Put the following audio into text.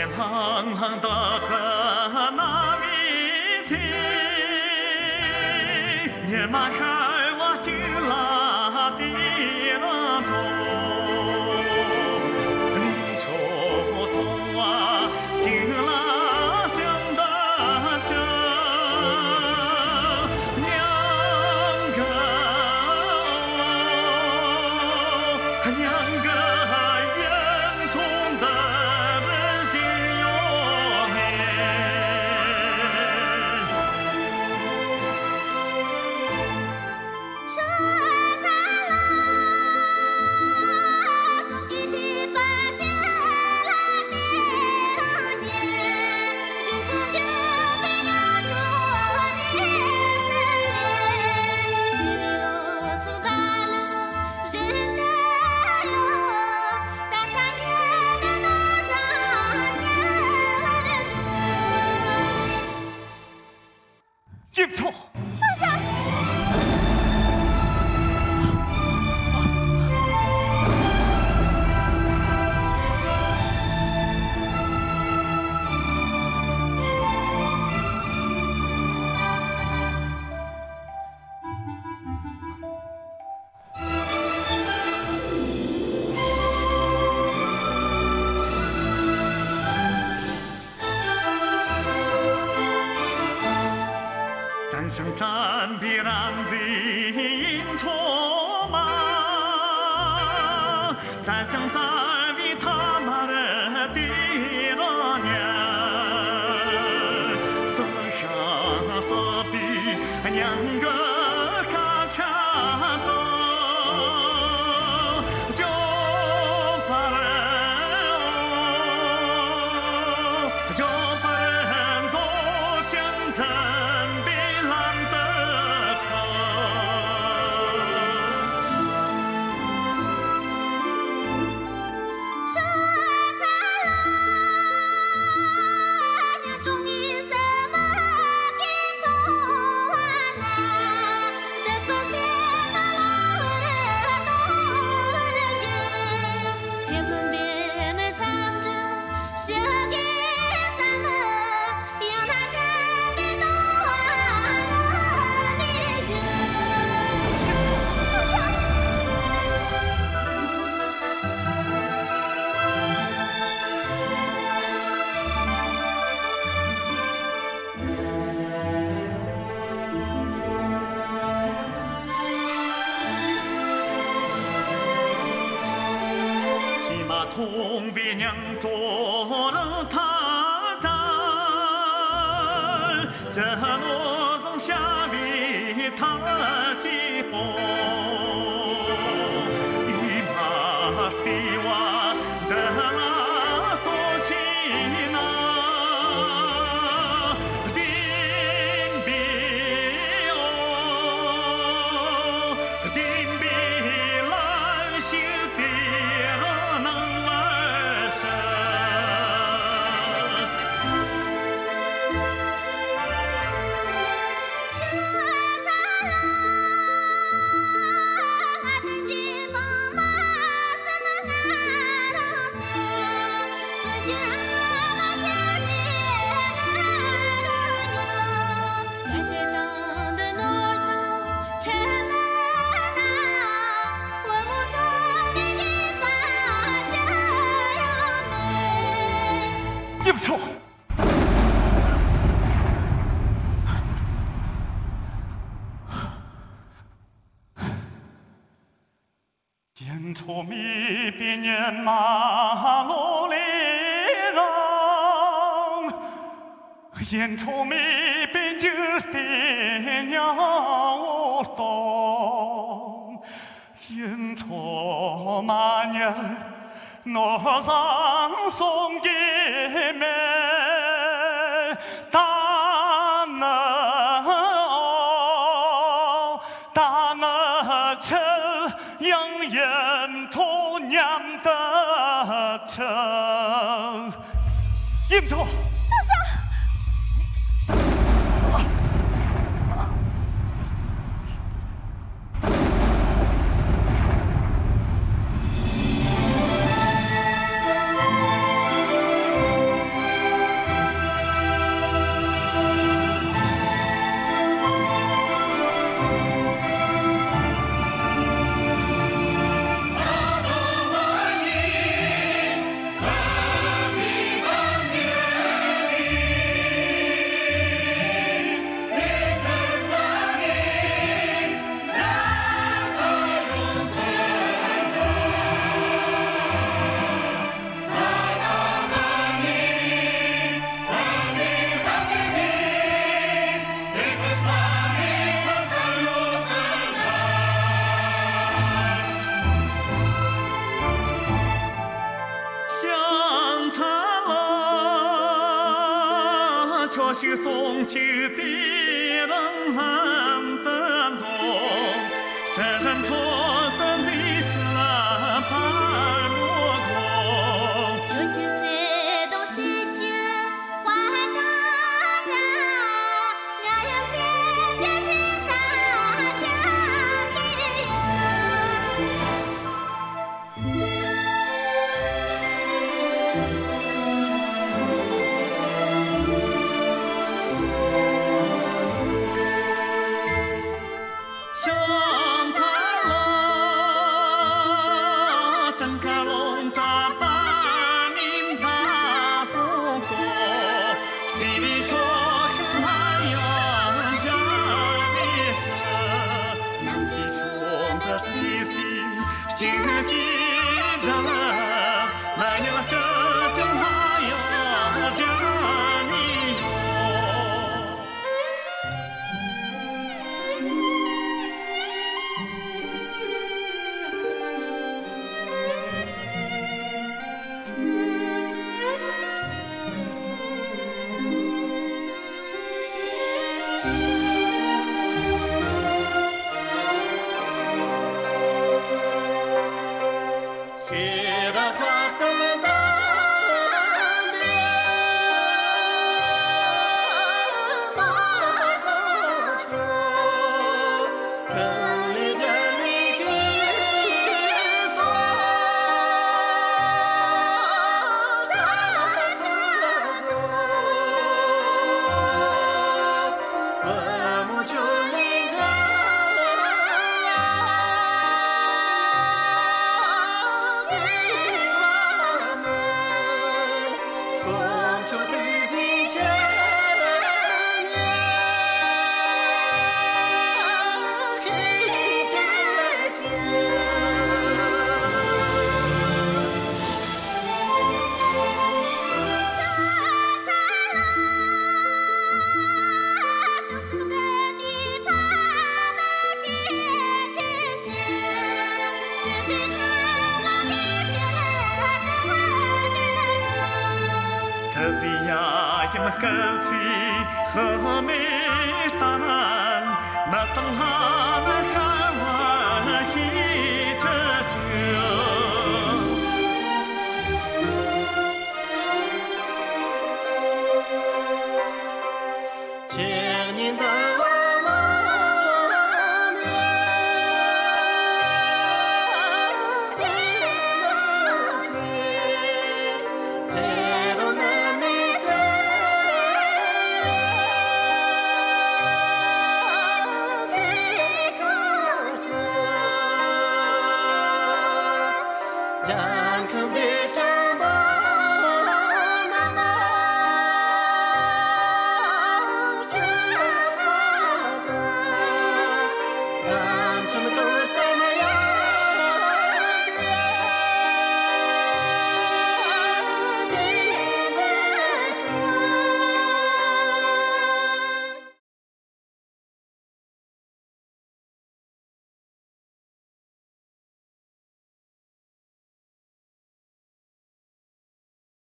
天冷冷的河那一天，野马开我进了地中，你抽头啊进了乡的家，娘个娘个。 应酬。 放下！ 想站必然尽错嘛，再将在为他妈的地了年，色上色比两个卡恰的，就把人就把人都讲真。 同为娘着了他战，这罗松下为他击破，一马西瓦的拉多奇那，丁比哦，丁比来修的。 应酬。应酬米比年马路里让，应酬米比就的鸟动，应酬马年。 我上送给妹，大那车养人头娘的车，应酬。 却是送去的人的中，这人错的最下白落空。 就这些都是真话大人，我要先这是撒娇给香菜罗，真卡龙大把命大苏国，几里错还要家里车，南西村的西心经历着了，来了这真还要家里有。这是呀，这么高兴和美当然，那等下那看完一这酒，千年在。